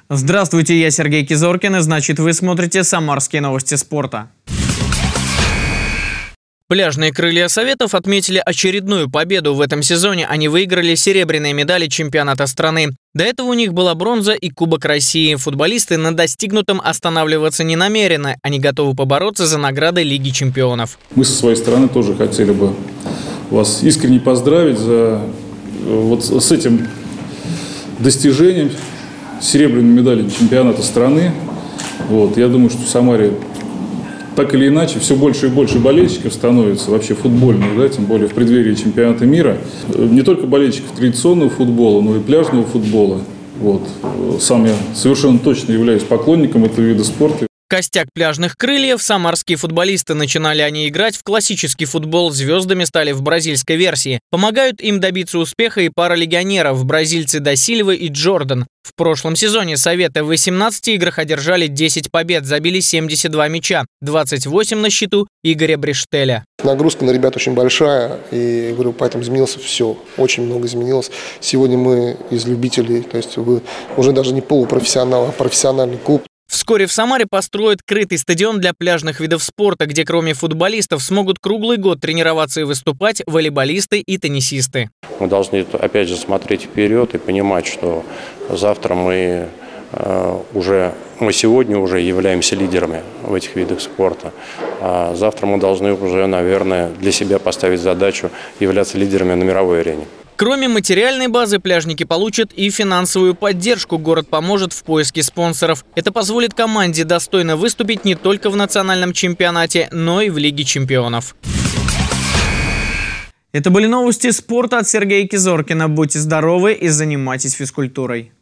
Здравствуйте, я Сергей Кизоркин, и значит вы смотрите «Самарские новости спорта». Пляжные крылья Советов отметили очередную победу в этом сезоне. Они выиграли серебряные медали чемпионата страны. До этого у них была бронза и Кубок России. Футболисты на достигнутом останавливаться не намерены. Они готовы побороться за награды Лиги чемпионов. Мы со своей стороны тоже хотели бы вас искренне поздравить с этим достижением серебряной медали чемпионата страны. Я думаю, что в Самаре так или иначе все больше и больше болельщиков становится вообще футбольных, тем более в преддверии чемпионата мира. Не только болельщиков традиционного футбола, но и пляжного футбола. Сам я совершенно точно являюсь поклонником этого вида спорта. Костяк пляжных крыльев – самарские футболисты. Начинали они играть в классический футбол, звездами стали в бразильской версии. Помогают им добиться успеха и пара легионеров – бразильцы Да Сильва и Джордан. В прошлом сезоне Советы в 18 играх одержали 10 побед, забили 72 мяча, 28 на счету Игоря Брештеля. Нагрузка на ребят очень большая, и говорю, поэтому изменилось все, очень много изменилось. Сегодня мы из любителей, то есть вы уже даже не полупрофессионал, а профессиональный клуб. Вскоре в Самаре построят крытый стадион для пляжных видов спорта, где кроме футболистов смогут круглый год тренироваться и выступать волейболисты и теннисисты. Мы должны, опять же, смотреть вперед и понимать, что завтра мы сегодня уже являемся лидерами в этих видах спорта. А завтра мы должны уже, наверное, для себя поставить задачу являться лидерами на мировой арене. Кроме материальной базы, пляжники получат и финансовую поддержку. Город поможет в поиске спонсоров. Это позволит команде достойно выступить не только в национальном чемпионате, но и в Лиге чемпионов. Это были новости спорта от Сергея Кизоркина. Будьте здоровы и занимайтесь физкультурой.